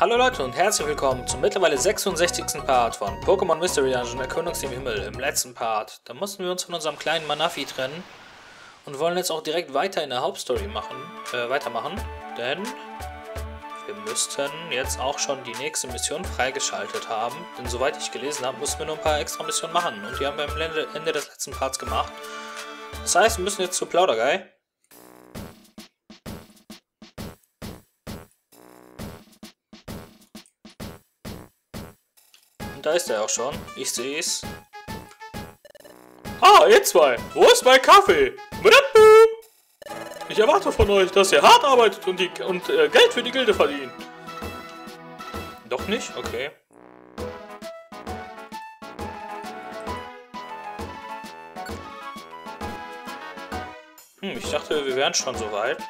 Hallo Leute und herzlich willkommen zum mittlerweile 66. Part von Pokémon Mystery Dungeon Erkundungs im Himmel. Im letzten Part, da mussten wir uns von unserem kleinen Manafi trennen und wollen jetzt auch direkt weiter in der Hauptstory weitermachen, denn wir müssten jetzt auch schon die nächste Mission freigeschaltet haben, denn soweit ich gelesen habe, mussten wir nur ein paar extra Missionen machen und die haben wir am Ende des letzten Parts gemacht. Das heißt, wir müssen jetzt zu Plauderguy. Da ist er auch schon. Ich sehe es. Ah, ihr zwei. Wo ist mein Kaffee? Ich erwarte von euch, dass ihr hart arbeitet und Geld für die Gilde verdient. Doch nicht? Okay. Ich dachte, wir wären schon so weit.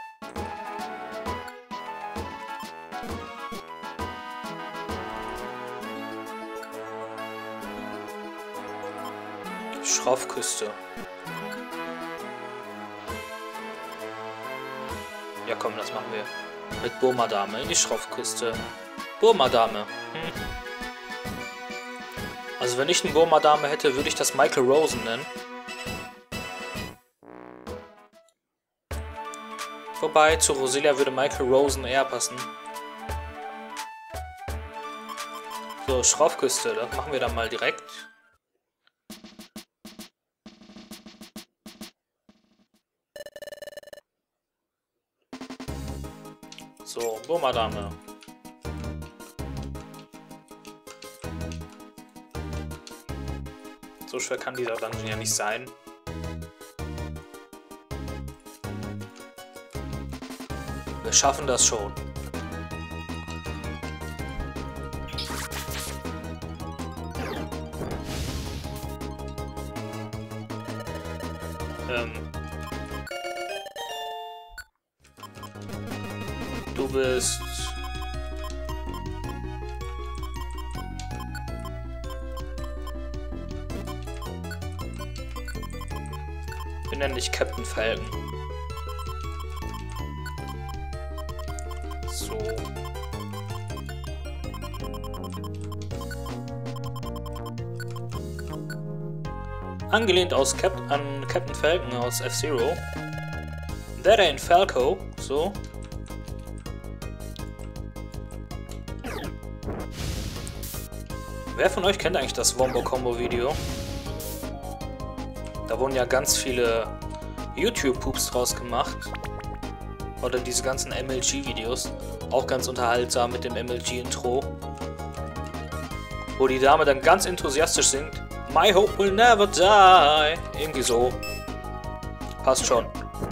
Schraufküste. Ja komm, das machen wir. Mit Burmadame in die Schraufküste. Burmadame. Also wenn ich eine Burmadame hätte, würde ich das Michael Rosen nennen. Wobei, zu Roselia würde Michael Rosen eher passen. So, Schraufküste, das machen wir dann mal direkt. So, Burmadame. So schwer kann dieser Dungeon ja nicht sein. Wir schaffen das schon. Du bist... Wir nennen dich Captain Falcon. So. Angelehnt an Captain Falcon aus F-Zero. That ain't Falco. So. Wer von euch kennt eigentlich das Wombo-Combo-Video? Da wurden ja ganz viele YouTube-Poops draus gemacht. Oder diese ganzen MLG-Videos. Auch ganz unterhaltsam mit dem MLG-Intro. Wo die Dame dann ganz enthusiastisch singt. My hope will never die. Irgendwie so. Passt schon.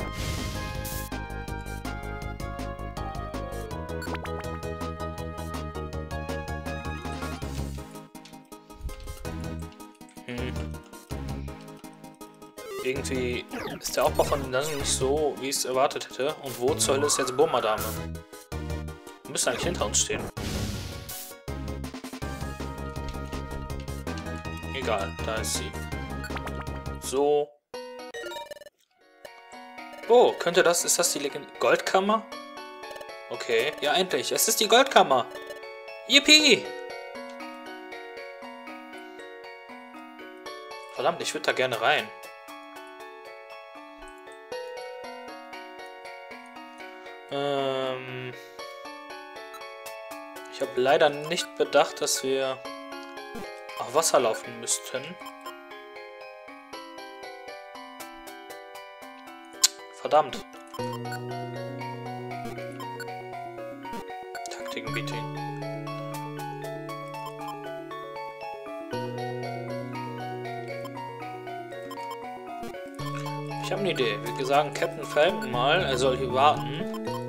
Irgendwie ist der Aufbau von den Dungeon nicht so, wie ich es erwartet hätte. Und wo zur Hölle ist jetzt Burmadame? Die müsste eigentlich hinter uns stehen. Egal, da ist sie. So. Oh, ist das die Goldkammer? Okay, ja endlich, es ist die Goldkammer. Yippie! Verdammt, ich würde da gerne rein. Ich habe leider nicht bedacht, dass wir auf Wasser laufen müssten. Verdammt. Taktik-Meeting. Ich habe eine Idee. Wir sagen Captain Falcon mal, er soll hier warten.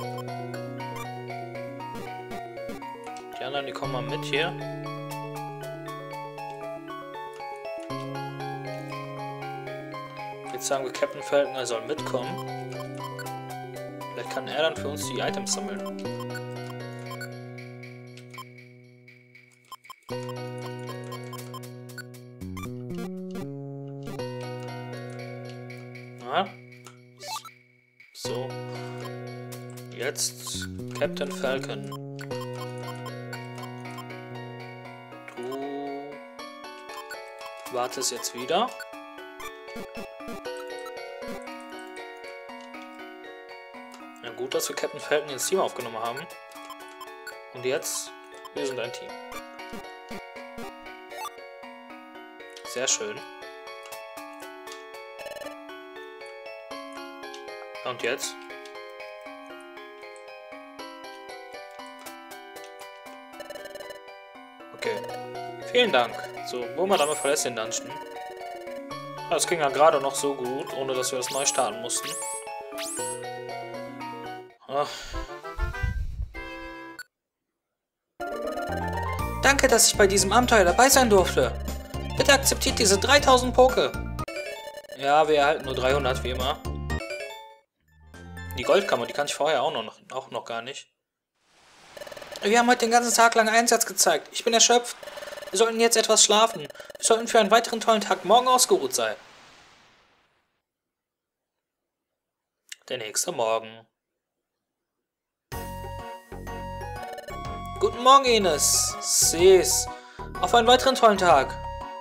Die anderen, die kommen mal mit hier. Jetzt sagen wir Captain Falcon, er soll mitkommen. Vielleicht kann er dann für uns die Items sammeln. Na? So. Jetzt Captain Falcon. Warte es jetzt wieder. Na gut, dass wir Captain Falcon ins Team aufgenommen haben. Und jetzt, wir sind ein Team. Sehr schön. Und jetzt? Okay. Vielen Dank. So, Boomer-Dame verlässt den Dungeon. Das ging ja gerade noch so gut, ohne dass wir das neu starten mussten. Ach. Danke, dass ich bei diesem Abenteuer dabei sein durfte. Bitte akzeptiert diese 3000 Poke. Ja, wir erhalten nur 300, wie immer. Die Goldkammer, die kann ich vorher auch noch gar nicht. Wir haben heute den ganzen Tag lang Einsatz gezeigt. Ich bin erschöpft. Wir sollten jetzt etwas schlafen. Wir sollten für einen weiteren tollen Tag morgen ausgeruht sein. Der nächste Morgen. Guten Morgen, Ines. Sees. Auf einen weiteren tollen Tag.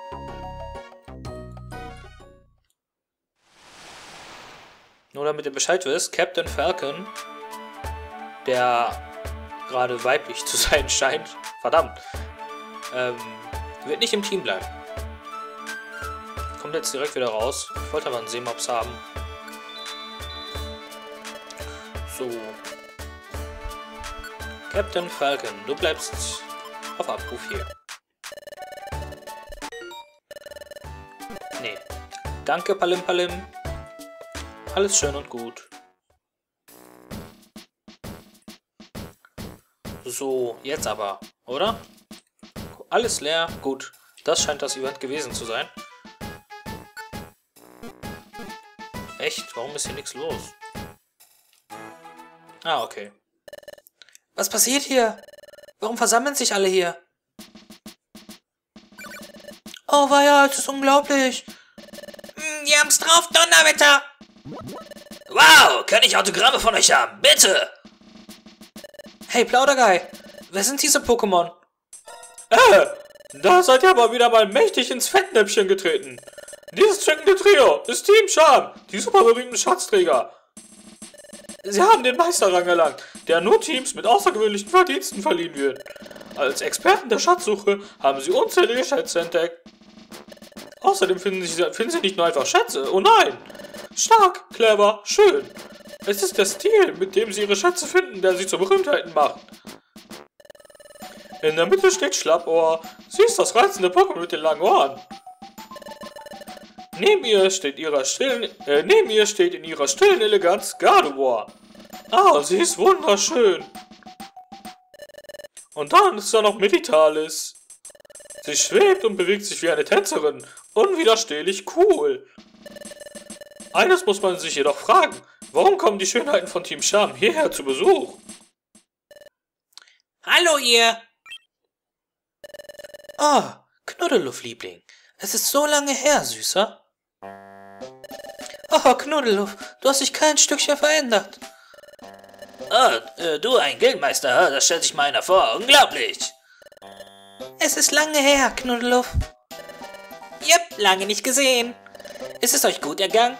Nur damit ihr Bescheid wisst, Captain Falcon, der gerade weiblich zu sein scheint, verdammt, wird nicht im Team bleiben. Kommt jetzt direkt wieder raus. Ich wollte aber einen Seemops haben. So. Captain Falcon, du bleibst auf Abruf hier. Nee. Danke, Palim Palim. Alles schön und gut. So, jetzt aber, oder? Alles leer, gut. Das scheint das Event gewesen zu sein. Echt? Warum ist hier nichts los? Ah, okay. Was passiert hier? Warum versammeln sich alle hier? Oh weia, es ist unglaublich. Die haben's drauf, Donnerwetter. Wow, kann ich Autogramme von euch haben? Bitte! Hey, Plauderguy, wer sind diese Pokémon? Da seid ihr aber wieder mal mächtig ins Fettnäpfchen getreten. Dieses trinkende Trio ist Team Charm, die super berühmten Schatzträger. Sie haben den Meisterrang erlangt, der nur Teams mit außergewöhnlichen Verdiensten verliehen wird. Als Experten der Schatzsuche haben sie unzählige Schätze entdeckt. Außerdem finden sie nicht nur einfach Schätze, oh nein! Stark, clever, schön. Es ist der Stil, mit dem sie ihre Schätze finden, der sie zu Berühmtheiten macht. In der Mitte steht Schlappohr. Sie ist das reizende Pokémon mit den langen Ohren. Neben ihr steht in ihrer stillen Eleganz Gardevoir. Ah, sie ist wunderschön. Und dann ist da noch Meditalis. Sie schwebt und bewegt sich wie eine Tänzerin. Unwiderstehlich cool. Eines muss man sich jedoch fragen. Warum kommen die Schönheiten von Team Charm hierher zu Besuch? Hallo ihr! Oh, Knuddeluff, Liebling. Es ist so lange her, Süßer. Oh, Knuddeluff, du hast dich kein Stückchen verändert. Oh, du ein Gildmeister, das stellt sich mal einer vor. Unglaublich. Es ist lange her, Knuddeluff. Jep, lange nicht gesehen. Ist es euch gut ergangen?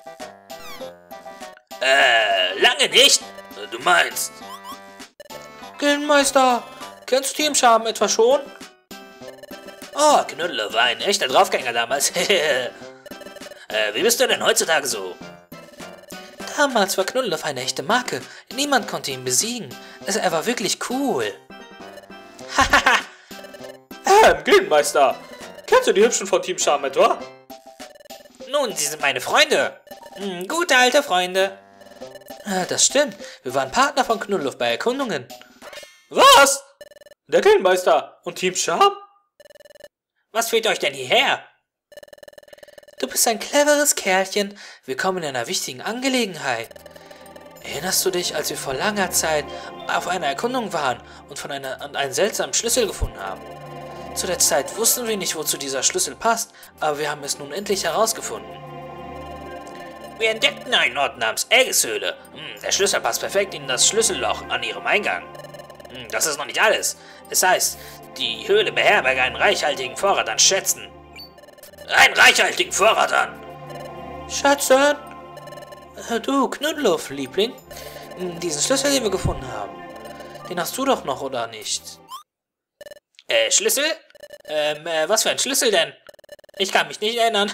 Lange nicht? Du meinst? Gildenmeister, kennst du Team Charm etwa schon? Oh, Knuddeluff war ein echter Draufgänger damals. Wie bist du denn heutzutage so? Damals war Knuddeluff eine echte Marke. Niemand konnte ihn besiegen. Er war wirklich cool. Hahaha. Gildenmeister, kennst du die Hübschen von Team Charm etwa? Nun, sie sind meine Freunde. Gute alte Freunde. Das stimmt. Wir waren Partner von Knuddeluff bei Erkundungen. Was? Der Gildenmeister und Team Charm? Was führt euch denn hierher? Du bist ein cleveres Kerlchen. Wir kommen in einer wichtigen Angelegenheit. Erinnerst du dich, als wir vor langer Zeit auf einer Erkundung waren und einen seltsamen Schlüssel gefunden haben? Zu der Zeit wussten wir nicht, wozu dieser Schlüssel passt, aber wir haben es nun endlich herausgefunden. Wir entdeckten einen Ort namens Ägishöhle. Der Schlüssel passt perfekt in das Schlüsselloch an ihrem Eingang. Das ist noch nicht alles. Es heißt, die Höhle beherbergt einen reichhaltigen Vorrat an Schätzen. einen reichhaltigen Vorrat an. Schätze, du Knuddelhoff, Liebling, diesen Schlüssel, den wir gefunden haben, den hast du doch noch, oder nicht? Schlüssel? Was für ein Schlüssel denn? Ich kann mich nicht erinnern.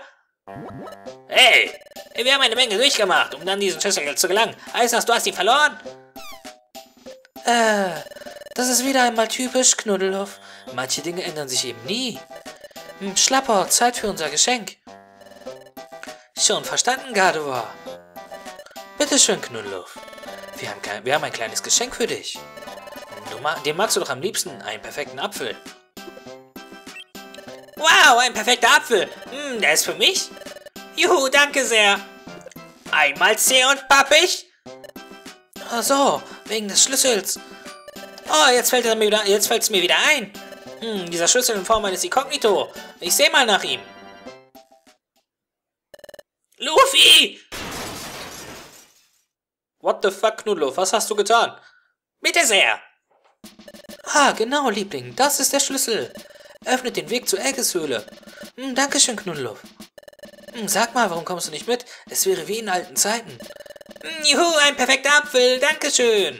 Hey, wir haben eine Menge durchgemacht, um dann diesen Schlüssel zu gelangen. Heißt das, du hast ihn verloren? Das ist wieder einmal typisch, Knuddelhoff. Manche Dinge ändern sich eben nie. Schlapper, Zeit für unser Geschenk. Schon verstanden, Gardevoir. Bitteschön, Knuddelhoff. Wir haben ein kleines Geschenk für dich. Den magst du doch am liebsten, einen perfekten Apfel. Wow, ein perfekter Apfel. Der ist für mich? Juhu, danke sehr. Einmal zäh und pappig? Ach so, wegen des Schlüssels. Oh, jetzt fällt es mir wieder ein. Dieser Schlüssel in Form eines Inkognito. Ich sehe mal nach ihm. Luffy! What the fuck, Knuddelhoff? Was hast du getan? Bitte sehr. Ah, genau, Liebling. Das ist der Schlüssel. Öffnet den Weg zur Ägishöhle. Dankeschön, Knuddelhoff. Sag mal, warum kommst du nicht mit? Es wäre wie in alten Zeiten. Juhu, ein perfekter Apfel. Dankeschön.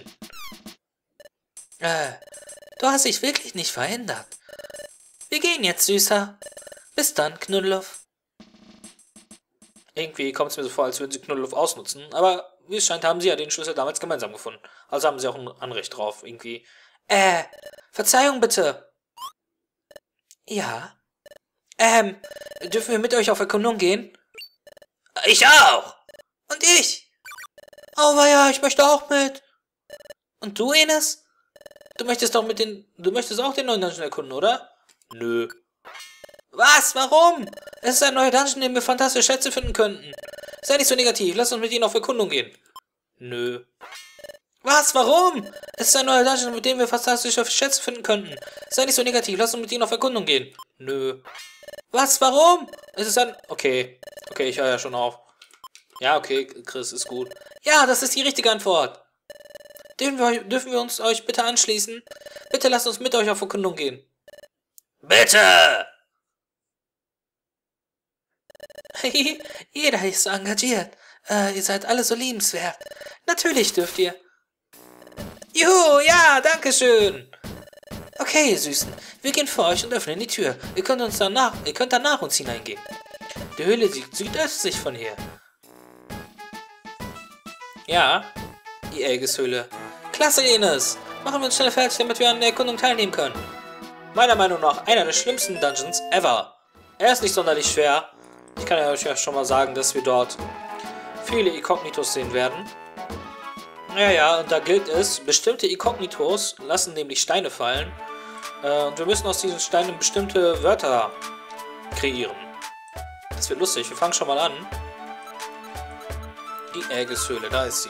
Du hast dich wirklich nicht verändert. Wir gehen jetzt, Süßer. Bis dann, Knuddelhoff. Irgendwie kommt es mir so vor, als würden sie Knuddelhoff ausnutzen, aber wie es scheint, haben sie ja den Schlüssel damals gemeinsam gefunden. Also haben sie auch ein Anrecht drauf, irgendwie. Verzeihung bitte. Ja. Dürfen wir mit euch auf Erkundung gehen? Ich auch. Und ich. Oh, ja, ich möchte auch mit. Und du, Enes? Du möchtest auch den neuen Dungeon erkunden, oder? Nö. Was? Warum? Es ist ein neuer Dungeon, in dem wir fantastische Schätze finden könnten. Sei nicht so negativ, lass uns mit ihnen auf Erkundung gehen. Nö. Was? Warum? Es ist ein neuer Dungeon, mit dem wir fantastische Schätze finden könnten. Sei nicht so negativ, lass uns mit ihnen auf Erkundung gehen. Nö. Was? Warum? Es ist ein... Okay, ich höre ja schon auf. Ja, okay, Chris, ist gut. Ja, das ist die richtige Antwort. Dürfen wir uns euch bitte anschließen? Bitte lasst uns mit euch auf Erkundung gehen. Bitte! Jeder ist so engagiert. Ihr seid alle so liebenswert. Natürlich dürft ihr. Juhu, ja, danke schön. Okay, ihr Süßen, wir gehen vor euch und öffnen die Tür. Ihr könnt dann nach uns hineingehen. Die Höhle liegt südöstlich von hier. Ja, die Ägishöhle. Klasse, Enes. Machen wir uns schnell fertig, damit wir an der Erkundung teilnehmen können. Meiner Meinung nach einer der schlimmsten Dungeons ever. Er ist nicht sonderlich schwer. Ich kann euch ja schon mal sagen, dass wir dort viele Inkognitos sehen werden. Ja, und da gilt es, bestimmte Inkognitos lassen nämlich Steine fallen. Und wir müssen aus diesen Steinen bestimmte Wörter kreieren. Das wird lustig, wir fangen schon mal an. Die Ägishöhle, da ist sie.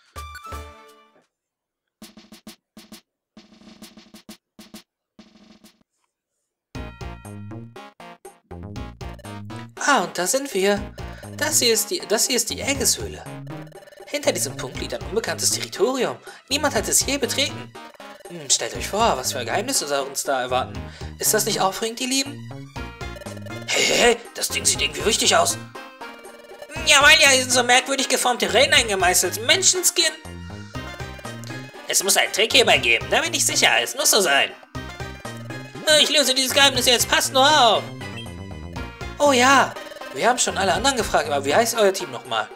Ah, und da sind wir. Das hier ist die Ägishöhle. Hinter diesem Punkt liegt ein unbekanntes Territorium. Niemand hat es je betreten. Stellt euch vor, was für Geheimnisse uns da erwarten. Ist das nicht aufregend, ihr Lieben? Hey, das Ding sieht irgendwie richtig aus. Ja, weil ja, hier sind so merkwürdig geformte Rillen eingemeißelt. Menschenskin. Es muss einen Trick hierbei geben, da bin ich sicher, es muss so sein. Ich löse dieses Geheimnis jetzt, passt nur auf. Oh ja, wir haben schon alle anderen gefragt, aber wie heißt euer Team nochmal?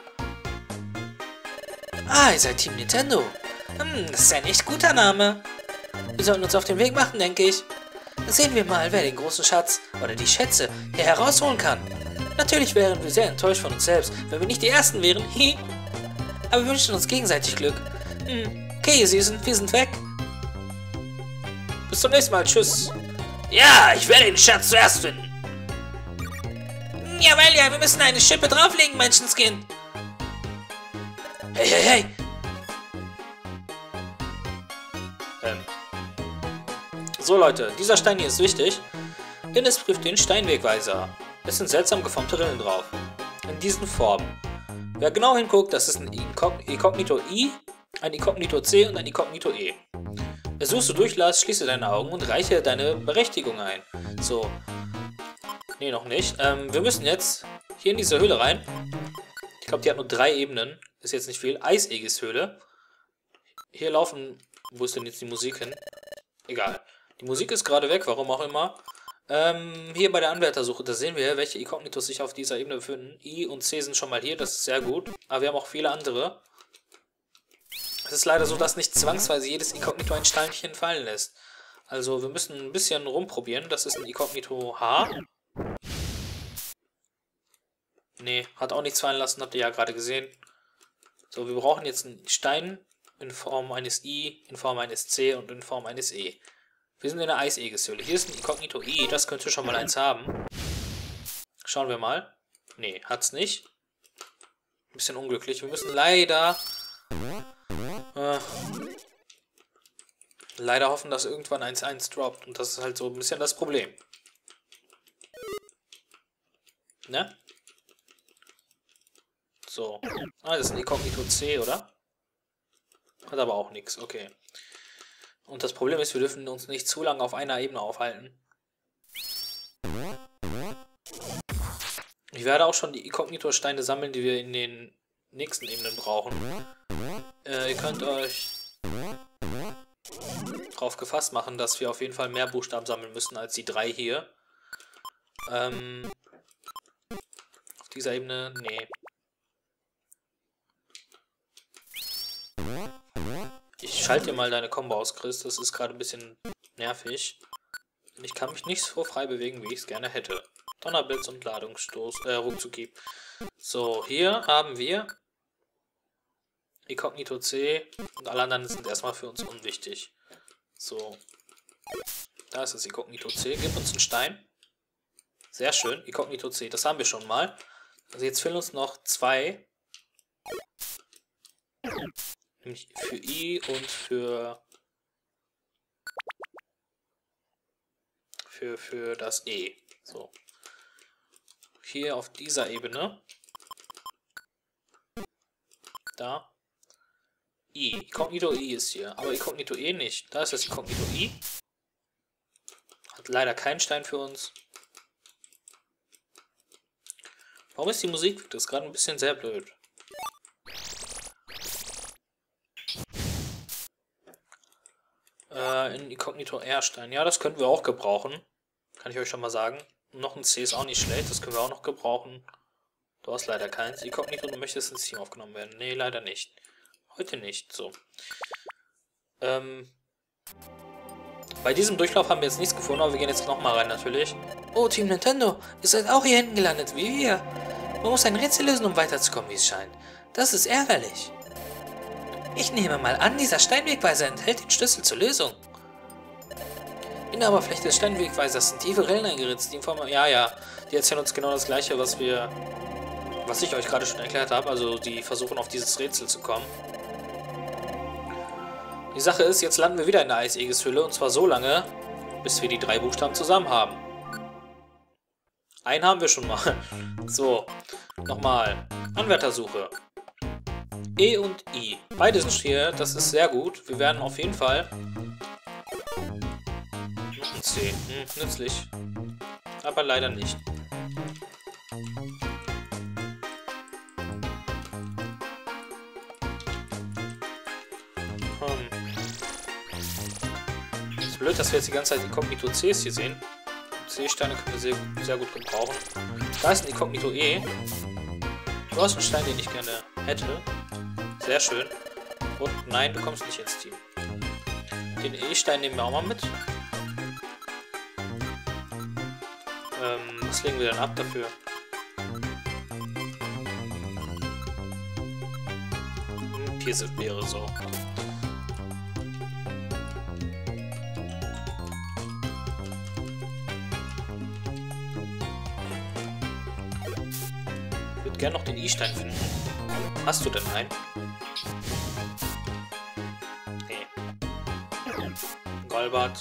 Ah, ihr seid Team Nintendo. Das ist ein echt guter Name. Wir sollten uns auf den Weg machen, denke ich. Sehen wir mal, wer den großen Schatz oder die Schätze hier herausholen kann. Natürlich wären wir sehr enttäuscht von uns selbst, wenn wir nicht die Ersten wären. Aber wir wünschen uns gegenseitig Glück. Okay, ihr Süßen, wir sind weg. Bis zum nächsten Mal, tschüss. Ja, ich werde den Schatz zuerst finden. Jawohl, ja, wir müssen eine Schippe drauflegen, Menschenskind. Hey. So Leute, dieser Stein hier ist wichtig, denn es prüft den Steinwegweiser. Es sind seltsam geformte Rillen drauf. In diesen Formen. Wer genau hinguckt, das ist ein Inkognito I, ein Inkognito C und ein Inkognito E. Versuchst du Durchlass, schließe deine Augen und reiche deine Berechtigung ein. So. Nee, noch nicht. Wir müssen jetzt hier in diese Höhle rein. Ich glaube, die hat nur 3 Ebenen. Ist jetzt nicht viel. Eisigis-Höhle. Hier laufen... Wo ist denn jetzt die Musik hin? Egal. Die Musik ist gerade weg, warum auch immer. Hier bei der Anwärtersuche, da sehen wir, welche Ikognitos sich auf dieser Ebene befinden. I und C sind schon mal hier, das ist sehr gut. Aber wir haben auch viele andere. Es ist leider so, dass nicht zwangsweise jedes Ikognito ein Steinchen fallen lässt. Also wir müssen ein bisschen rumprobieren. Das ist ein Ikognito H. Nee, hat auch nichts fallen lassen, habt ihr ja gerade gesehen. So, wir brauchen jetzt einen Stein in Form eines I, in Form eines C und in Form eines E. Wir sind in der Eiseegeshöhle. Hier ist ein Ikognito I, das könnte schon mal eins haben. Schauen wir mal. Nee, hat's nicht. Ein bisschen unglücklich. Wir müssen leider hoffen, dass irgendwann 1-1 droppt. Und das ist halt so ein bisschen das Problem. Ne? So. Ah, das ist ein Ikognito C, oder? Hat aber auch nichts, okay. Und das Problem ist, wir dürfen uns nicht zu lange auf einer Ebene aufhalten. Ich werde auch schon die Ikognito-Steine sammeln, die wir in den nächsten Ebenen brauchen. Ihr könnt euch darauf gefasst machen, dass wir auf jeden Fall mehr Buchstaben sammeln müssen als die 3 hier. Auf dieser Ebene, nee. Ich schalte dir mal deine Combo aus, Chris. Das ist gerade ein bisschen nervig. Ich kann mich nicht so frei bewegen, wie ich es gerne hätte. Donnerblitz und Ladungsstoß, Ruckzuckieb. So, hier haben wir Ikognito C und alle anderen sind erstmal für uns unwichtig. So. Da ist das Ikognito C. Gib uns einen Stein. Sehr schön. Ikognito C. Das haben wir schon mal. Also jetzt fehlen uns noch 2. Nämlich für I und für das E. So. Hier auf dieser Ebene. Da. I. Ikognito I ist hier. Aber Ikognito E nicht. Da ist das Ikognito I. Hat leider keinen Stein für uns. Warum ist die Musik? Das ist gerade ein bisschen sehr blöd. In Ikognito R-Stein. Ja, das können wir auch gebrauchen. Kann ich euch schon mal sagen. Noch ein C ist auch nicht schlecht. Das können wir auch noch gebrauchen. Du hast leider keins. Ikognito, du möchtest ins Team aufgenommen werden. Nee, leider nicht. Heute nicht. So. Bei diesem Durchlauf haben wir jetzt nichts gefunden, aber wir gehen jetzt nochmal rein natürlich. Oh, Team Nintendo, ihr seid auch hier hinten gelandet, wie wir. Man muss ein Rätsel lösen, um weiterzukommen, wie es scheint. Das ist ärgerlich. Ich nehme mal an, dieser Steinwegweiser enthält den Schlüssel zur Lösung. In der Oberfläche des Steinwegweisers sind tiefe Rillen eingeritzt, die ja, die erzählen uns genau das gleiche, was ich euch gerade schon erklärt habe. Also die versuchen auf dieses Rätsel zu kommen. Die Sache ist, jetzt landen wir wieder in der Eisigeshöhle und zwar so lange, bis wir die 3 Buchstaben zusammen haben. Einen haben wir schon mal. So, nochmal. Anwärtersuche. E und I. Beide sind hier, das ist sehr gut. Wir werden auf jeden Fall... Noch ein C. Nützlich. Aber leider nicht. Ist blöd, dass wir jetzt die ganze Zeit Ikognito Cs hier sehen. C-Steine können wir sehr gut gebrauchen. Da ist ein Ikognito E. Du hast einen Stein, den ich gerne hätte. Sehr schön. Und nein, du kommst nicht ins Team. Den E-Stein nehmen wir auch mal mit. Was legen wir denn ab dafür? Pfirsichbeere so. Ich würde gerne noch den I-Stein finden. Hast du denn einen? Nee. Golbat.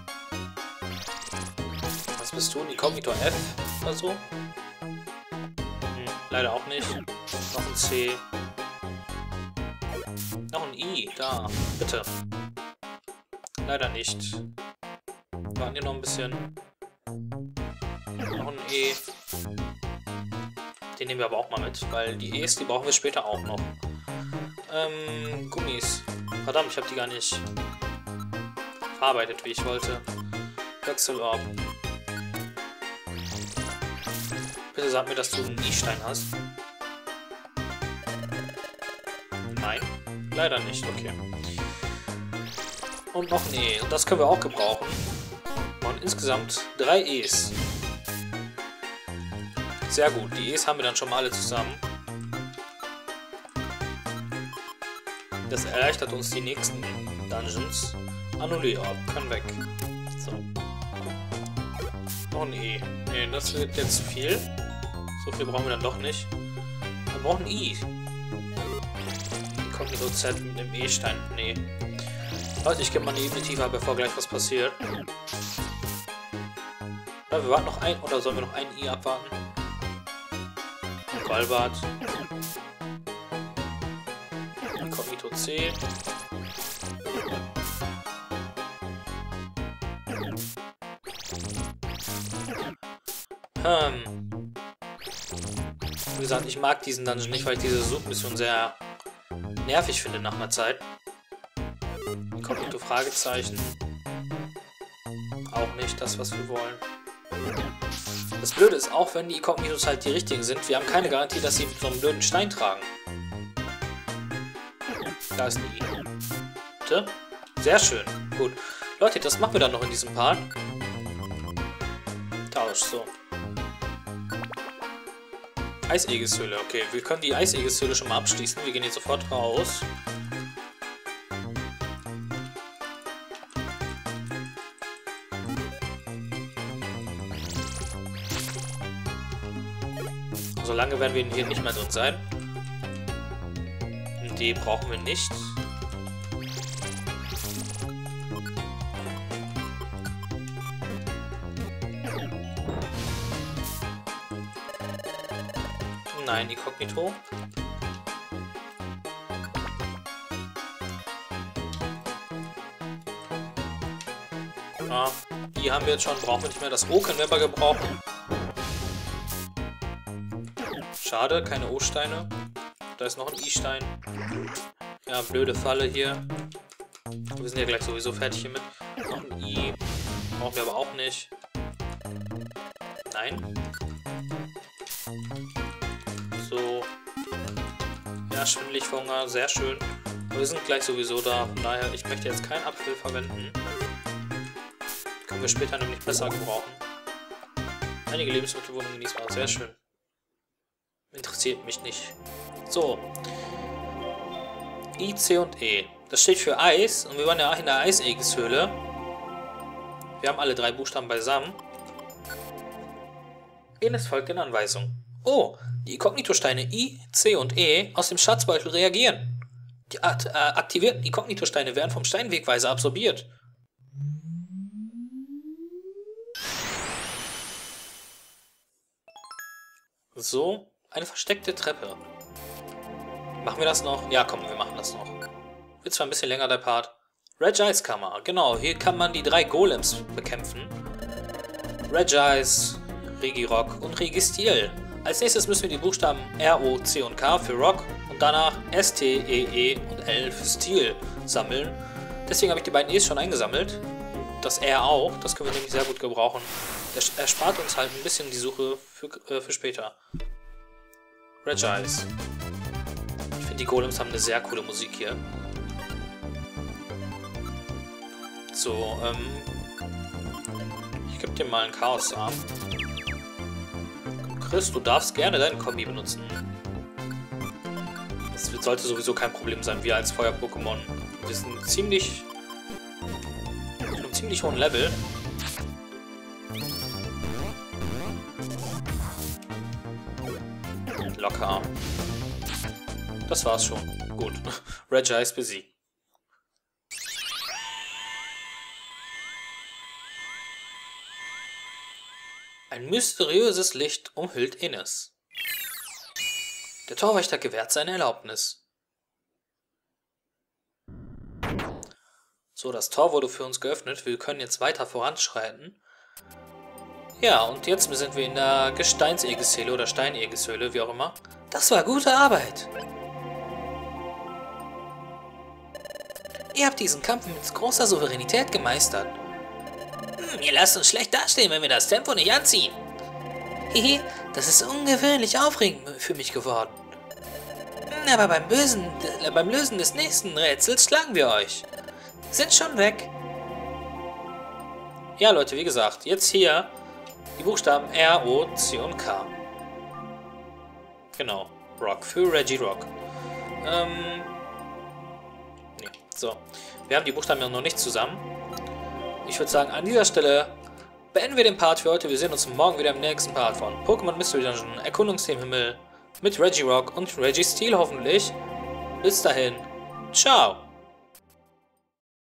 Was bist du? Ein Ikognito F oder so? Leider auch nicht. Noch ein C. Noch ein I. Da. Bitte. Leider nicht. Warten hier noch ein bisschen. Noch ein E. E. Den nehmen wir aber auch mal mit, weil die E's, die brauchen wir später auch noch. Gummis. Verdammt, ich habe die gar nicht verarbeitet, wie ich wollte. Wechselorb. Bitte sag mir, dass du einen I-Stein hast. Nein, leider nicht, okay. Und noch ein E. Und das können wir auch gebrauchen. Und insgesamt 3 E's. Sehr gut, die E's haben wir dann schon mal alle zusammen. Das erleichtert uns die nächsten Dungeons. Annulierorb, kann weg. So. Noch ein E. Ne, das wird jetzt zu viel. So viel brauchen wir dann doch nicht. Wir brauchen ein I. Inkognito Z mit dem E-Stein. Nee. Leute, ich gebe mal eine Ebene tiefer, bevor gleich was passiert. Ja, wir warten noch ein, oder sollen wir noch ein I abwarten? Golbart. Inkognito C. Wie gesagt, ich mag diesen Dungeon nicht, weil ich diese Suchmission sehr nervig finde nach einer Zeit. Inkognito Fragezeichen. Auch nicht das, was wir wollen. Das Blöde ist, auch wenn die Inkognitos halt die richtigen sind, wir haben keine Garantie, dass sie so einen blöden Stein tragen. Da ist ein I. Bitte? Sehr schön. Gut. Leute, das machen wir dann noch in diesem Part. Tausch, so. Eisegelshöhle. Okay, wir können die Eisegelshöhle schon mal abschließen. Wir gehen jetzt sofort raus. Solange werden wir hier nicht mehr drin sein. Die brauchen wir nicht. Nein, Inkognito. Ja, die haben wir jetzt schon, brauchen wir nicht mehr. Das O können wir aber gebrauchen. Schade, keine O-Steine. Da ist noch ein I-Stein. Ja, blöde Falle hier. Wir sind ja gleich sowieso fertig hiermit. Noch ein I. Brauchen wir aber auch nicht. Nein. So. Ja, schwindelig vor Hunger. Sehr schön. Aber wir sind gleich sowieso da. Von daher, ich möchte jetzt keinen Apfel verwenden. Können wir später nämlich besser gebrauchen. Einige Lebensmittel wurden genießbar. Sehr schön. Interessiert mich nicht. So. I, C und E. Das steht für Eis. Und wir waren ja in der Eisegelshöhle. Wir haben alle 3 Buchstaben beisammen. Enes folgt den Anweisungen. Oh, die Inkognito-Steine I, C und E aus dem Schatzbeutel reagieren. Die aktivierten Inkognito-Steine werden vom Steinwegweiser absorbiert. So, eine versteckte Treppe. Machen wir das noch? Ja, komm, wir machen das noch. Wird zwar ein bisschen länger, der Part. Regice Kammer, genau, hier kann man die 3 Golems bekämpfen. Regice, Regirock und Registil. Als nächstes müssen wir die Buchstaben R, O, C und K für Rock und danach S, T, E, E und L für Stil sammeln. Deswegen habe ich die beiden E's schon eingesammelt. Das R auch, das können wir nämlich sehr gut gebrauchen. Das erspart uns halt ein bisschen die Suche für später. Regice. Ich finde, die Golems haben eine sehr coole Musik hier. So, ich gebe dir mal einen Chaosarm. Chris, du darfst gerne deinen Kombi benutzen. Das sollte sowieso kein Problem sein, wir als Feuer-Pokémon. Wir sind auf einem ziemlich hohen Level. Locker. Das war's schon. Gut. Regice besiegt. Ein mysteriöses Licht umhüllt Ines. Der Torwächter gewährt seine Erlaubnis. So, das Tor wurde für uns geöffnet. Wir können jetzt weiter voranschreiten. Ja, und jetzt sind wir in der Gesteinsegelshöhle oder Steinegelshöhle, wie auch immer. Das war gute Arbeit. Ihr habt diesen Kampf mit großer Souveränität gemeistert. Ihr lasst uns schlecht dastehen, wenn wir das Tempo nicht anziehen. Hehe, das ist ungewöhnlich aufregend für mich geworden. Aber beim Lösen des nächsten Rätsels schlagen wir euch. Sind schon weg. Ja, Leute, wie gesagt, jetzt hier die Buchstaben R, O, C und K. Genau, Rock, für Reggie Rock. Nee. So, wir haben die Buchstaben ja noch nicht zusammen. Ich würde sagen, an dieser Stelle beenden wir den Part für heute. Wir sehen uns morgen wieder im nächsten Part von Pokémon Mystery Dungeon, Erkundungsteam Himmel, mit Reggie Rock und Reggie Steel hoffentlich. Bis dahin, ciao!